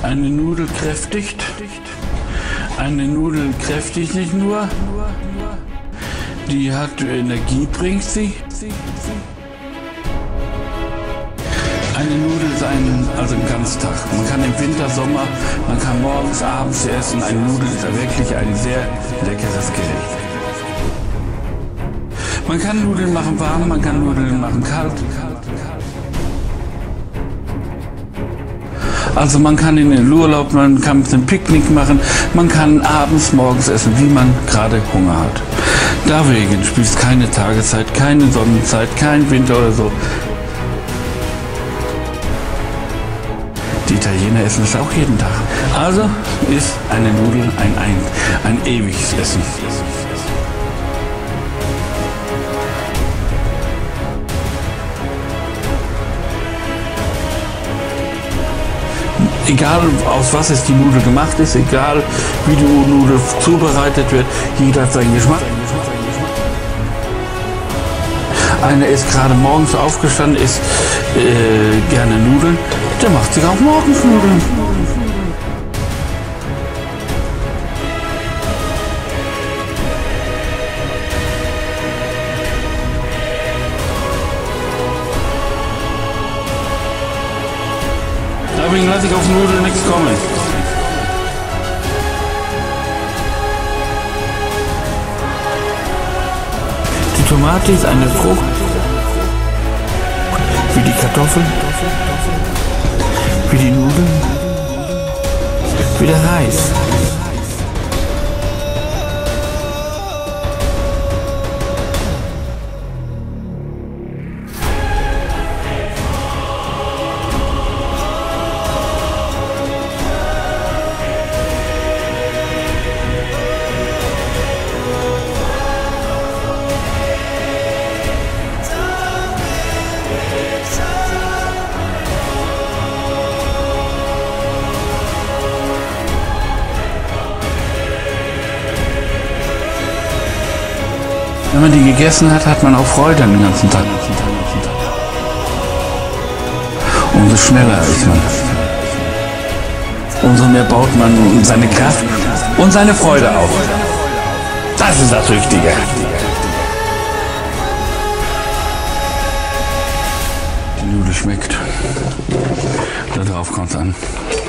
Eine Nudel kräftigt. Eine Nudel kräftigt nicht nur. Die hat Energie, bringt sie. Eine Nudel ist also ein Ganztag. Man kann im Winter, Sommer, man kann morgens, abends essen. Eine Nudel ist wirklich ein sehr leckeres Gericht. Man kann Nudeln machen warm, man kann Nudeln machen kalt. Also man kann in den Urlaub, man kann ein Picknick machen, man kann abends, morgens essen, wie man gerade Hunger hat. Deswegen spielt es keine Tageszeit, keine Sonnenzeit, kein Winter oder so. Die Italiener essen es auch jeden Tag. Also ist eine Nudel ein ewiges Essen. Egal aus was es die Nudel gemacht ist, egal wie die Nudel zubereitet wird, jeder hat seinen Geschmack. Einer ist gerade morgens aufgestanden, isst gerne Nudeln, der macht sich auch morgens Nudeln. Deswegen lasse ich auf Nudeln nichts kommen. Die Tomate ist eine Frucht, wie die Kartoffeln, wie die Nudeln, wie der Reis. Wenn man die gegessen hat, hat man auch Freude den ganzen Tag. Umso schneller ist man. Umso mehr baut man seine Kraft und seine Freude auf. Das ist das Richtige. Die Nudel schmeckt. Darauf kommt es an.